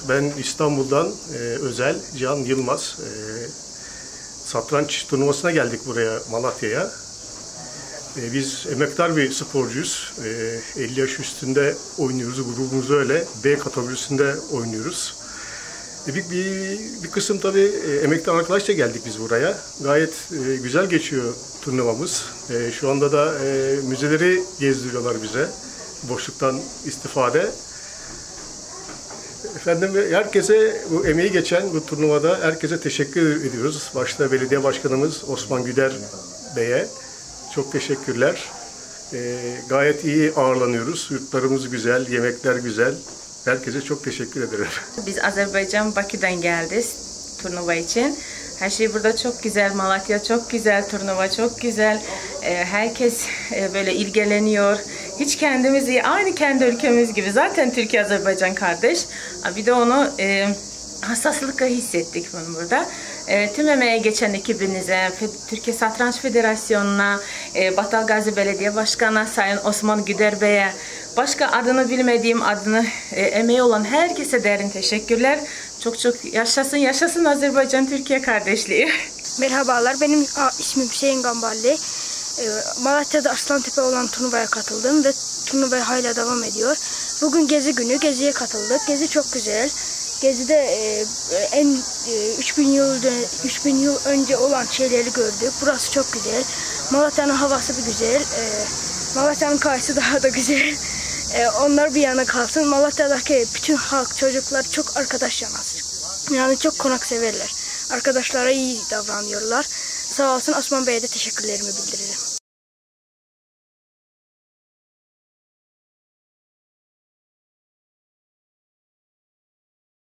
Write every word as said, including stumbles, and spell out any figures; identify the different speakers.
Speaker 1: Ben İstanbul'dan e, Özel Can Yılmaz. E, satranç turnuvasına geldik buraya, Malatya'ya. E, biz emektar bir sporcuyuz. E, elli yaş üstünde oynuyoruz. Grubumuz öyle. B kategorisinde oynuyoruz. E, bir, bir, bir kısım tabii e, emektar arkadaşla geldik biz buraya. Gayet e, güzel geçiyor turnuvamız. E, şu anda da e, müzeleri gezdiriyorlar bize. Boşluktan istifade. Efendim, herkese, bu emeği geçen bu turnuvada herkese teşekkür ediyoruz. Başta belediye başkanımız Osman Güder Bey'e çok teşekkürler. E, gayet iyi ağırlanıyoruz. Yurtlarımız güzel, yemekler güzel. Herkese çok teşekkür ederim.
Speaker 2: Biz Azerbaycan Bakü'den geldik turnuva için. Her şey burada çok güzel. Malatya çok güzel, turnuva çok güzel. Herkes böyle ilgileniyor. Hiç kendimiz iyi, aynı kendi ülkemiz gibi. Zaten Türkiye Azerbaycan kardeş. Bir de onu e, hassaslıkla hissettik bunu burada. E, tüm emeğe geçen ekibinize, Türkiye Satranç Federasyonu'na, e, Batalgazi Belediye Başkanı Sayın Osman Güder Bey'e, başka adını bilmediğim adını e, emeği olan herkese derin teşekkürler. Çok çok yaşasın, yaşasın Azerbaycan-Türkiye kardeşliği.
Speaker 3: Merhabalar, benim ismim Hüseyin Gamballi. Malatya'da Arslantepe olan turnuvaya katıldım ve turnuva hala devam ediyor. Bugün gezi günü, geziye katıldık. Gezi çok güzel. Gezide e, en e, üç bin yıl üç bin yıl önce olan şeyleri gördük. Burası çok güzel. Malatya'nın havası bir güzel. E, Malatya'nın karşısı daha da güzel. E, onlar bir yana kalsın. Malatya'daki bütün halk, çocuklar çok arkadaş yanası. Yani çok konakseverler. Arkadaşlara iyi davranıyorlar. Sağ olsun, Osman Bey'e de teşekkürlerimi bildiririm.